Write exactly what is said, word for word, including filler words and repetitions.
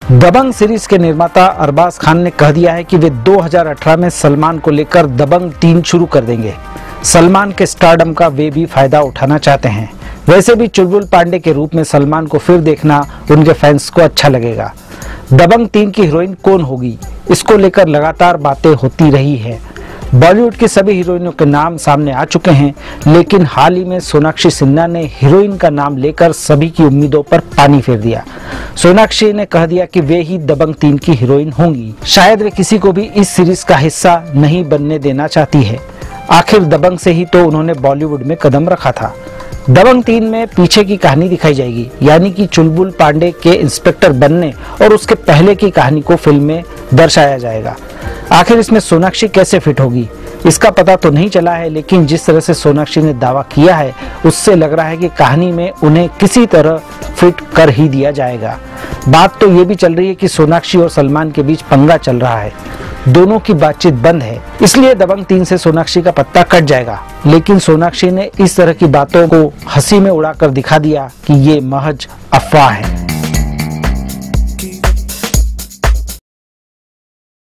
दबंग series के निर्माता अरबाज खान ने कह दिया है कि वे दो हज़ार अठारह में सलमान को लेकर दबंग तीन शुरू कर देंगे। सलमान के स्टारडम का वे भी फायदा उठाना चाहते हैं। वैसे भी चुलबुल पांडे के रूप में सलमान को फिर देखना उनके फैंस को अच्छा लगेगा। दबंग तीन की हीरोइन कौन होगी, इसको लेकर लगातार बातें होती रही है। बॉलीवुड की सभी हीरोइनों के नाम सामने आ चुके हैं, लेकिन हाल ही में सोनाक्षी सिन्हा ने हीरोइन का नाम लेकर सभी की उम्मीदों पर पानी फेर दिया। सोनाक्षी ने कह दिया कि वे ही दबंग तीन की हीरोइन होंगी। शायद वे किसी को भी इस सीरीज का हिस्सा नहीं बनने देना चाहती है। आखिर दबंग से ही तो उन्होंने बॉलीवुड में कदम रखा था। दबंग तीन में पीछे की कहानी दिखाई जाएगी, यानी कि चुलबुल पांडे के इंस्पेक्टर बनने और उसके पहले की कहानी को फिल्म में दर्शाया जाएगा। आखिर इसमें सोनाक्षी कैसे फिट होगी, इसका पता तो नहीं चला है, लेकिन जिस तरह से सोनाक्षी ने दावा किया है उससे लग रहा है कि कहानी में उन्हें किसी तरह फिट कर ही दिया जाएगा। बात तो ये भी चल रही है कि सोनाक्षी और सलमान के बीच पंगा चल रहा है, दोनों की बातचीत बंद है, इसलिए दबंग तीन से सोनाक्षी का पत्ता कट जाएगा। लेकिन सोनाक्षी ने इस तरह की बातों को हंसी में उड़ाकर दिखा दिया कि ये महज अफवाह है।